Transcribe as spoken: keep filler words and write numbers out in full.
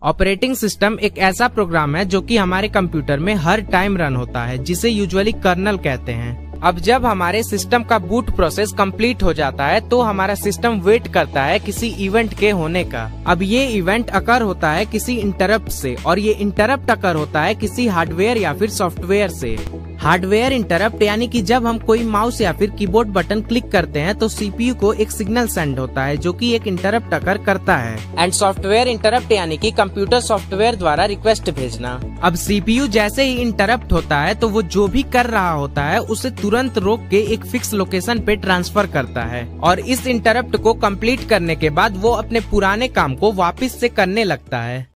Operating system एक ऐसा programme है जो कि हमारे कंप्यूटर में हर टाइम रन होता है, जिसे यूजुअली कर्नल कहते हैं। अब जब हमारे सिस्टम का बूट प्रोसेस कंप्लीट हो जाता है तो हमारा सिस्टम वेट करता है किसी इवेंट के होने का। अब ये इवेंट अकर होता है किसी इंटरप्ट से, और ये इंटरप्ट अकर होता है किसी हार्डवेयर या फिर सॉफ्टवेयर से। हार्डवेयर इंटरप्ट यानी कि जब हम कोई माउस या फिर कीबोर्ड बटन क्लिक करते हैं तो सीपीयू को एक सिग्नल सेंड होता है जो कि एक इंटरप्ट अकर करता है। एंड सॉफ्टवेयर इंटरप्ट यानी कि कंप्यूटर सॉफ्टवेयर द्वारा रिक्वेस्ट भेजना। अब सीपीयू जैसे ही इंटरप्ट होता है तो वो जो भी कर रहा होता है उसे तुरंत रोक के एक फिक्स लोकेशन पे ट्रांसफर करता है, और इस इंटरप्ट को कंप्लीट करने के बाद वो अपने पुराने काम को वापस से करने लगता है।